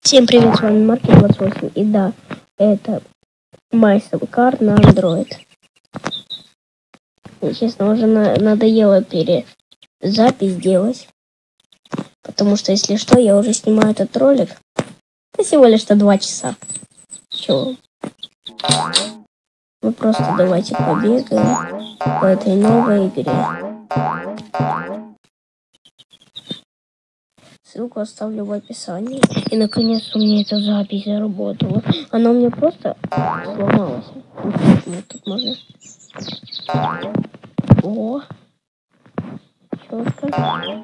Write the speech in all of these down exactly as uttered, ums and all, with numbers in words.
Всем привет, с вами Марки двадцать восемь. И да, это MySimCar на Android. И, честно, уже на надоело перезапись делать. Потому что, если что, я уже снимаю этот ролик. Это всего лишь что два часа. Чего? Вы просто давайте побегаем по этой новой игре. Ссылку оставлю в описании. И наконец у меня эта запись заработала. Она у меня просто сломалась. Вот тут можно. О! Четко.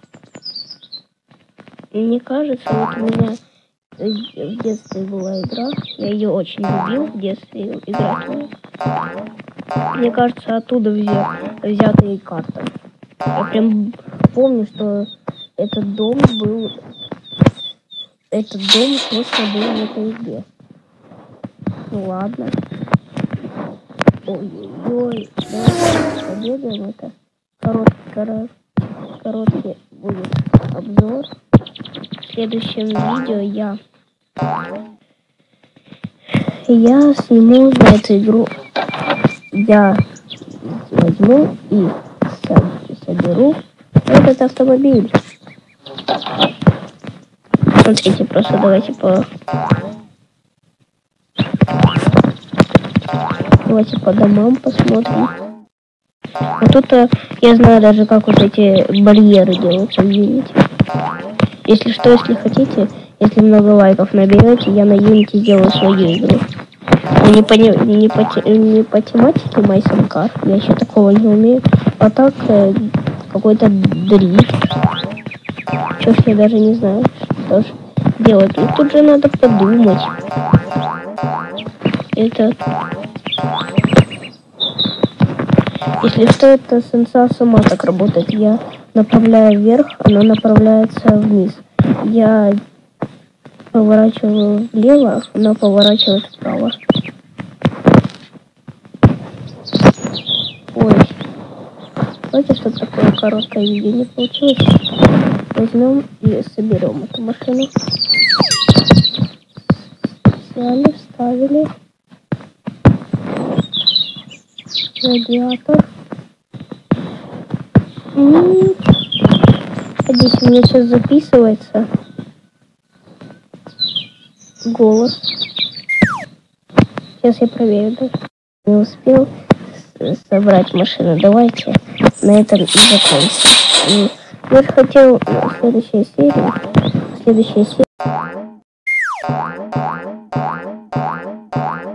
Мне кажется, вот у меня в детстве была игра. Я ее очень любил в детстве играть. Мне кажется, оттуда взят, взята и карта. Я прям помню, что этот дом был... Этот дом просто был в этой игре. Ну ладно. Ой-ой-ой. Давайте побегаем. Это короткий, короткий, короткий будет обзор. В следующем видео я... Я сниму на эту игру. Я возьму и соберу этот автомобиль. Смотрите, просто давайте по... Давайте по домам посмотрим. Вот тут я знаю даже, как вот эти барьеры делаются в Unity. Если что, если хотите, если много лайков наберете, я на Unity сделаю свою игру. Но не по, не, не по, не по тематике MySimCar, я еще такого не умею. А так, э, какой-то дрифт. Чё ж я даже не знаю, что ж делать. Ну тут же надо подумать. Это... Если что, это сенса сама так работает. Я направляю вверх, она направляется вниз. Я поворачиваю влево, она поворачивает вправо. Ой. Давайте, чтобы такое короткое видео не получилось. Возьмем и соберем эту машину. Сняли, вставили. Радиатор. И... Здесь у меня сейчас записывается голос. Сейчас я проверю. Да? Не успел собрать машину. Давайте на этом и закончим. Я же хотел следующая серия. Следующая серия.